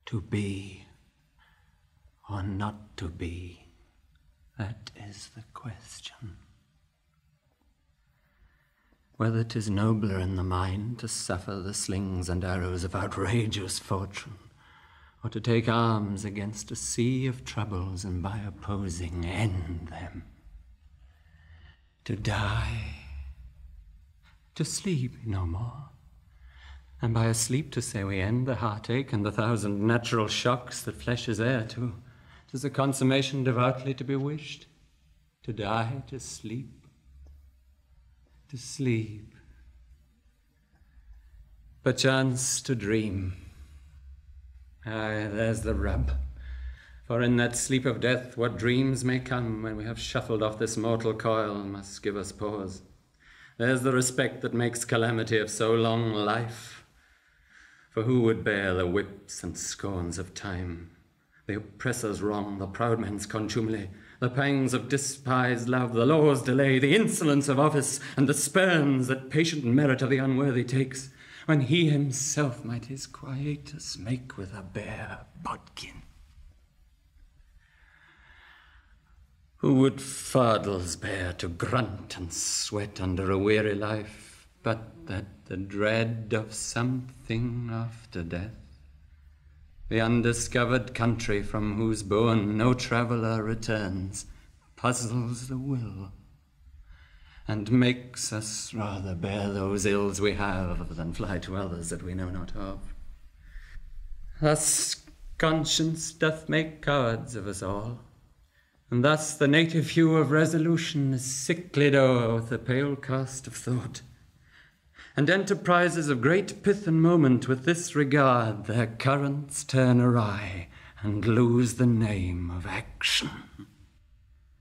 To be or not to be, that is the question. Whether 'tis nobler in the mind to suffer the slings and arrows of outrageous fortune, or to take arms against a sea of troubles and by opposing end them. To die, to sleep no more, and by a sleep to say we end the heartache and the thousand natural shocks that flesh is heir to. 'Tis a consummation devoutly to be wished. To die, to sleep. To sleep. Perchance to dream. Aye, there's the rub. For in that sleep of death, what dreams may come when we have shuffled off this mortal coil must give us pause. There's the respect that makes calamity of so long life. For who would bear the whips and scorns of time, the oppressor's wrong, the proud man's contumely, the pangs of despised love, the law's delay, the insolence of office, and the spurns that patient merit of the unworthy takes, when he himself might his quietus make with a bare bodkin? Who would fardels bear to grunt and sweat under a weary life, but that the dread of something after death, the undiscovered country from whose bourne no traveller returns, puzzles the will, and makes us rather bear those ills we have than fly to others that we know not of. Thus conscience doth make cowards of us all, and thus the native hue of resolution is sicklied o'er with the pale cast of thought, and enterprises of great pith and moment with this regard their currents turn awry and lose the name of action.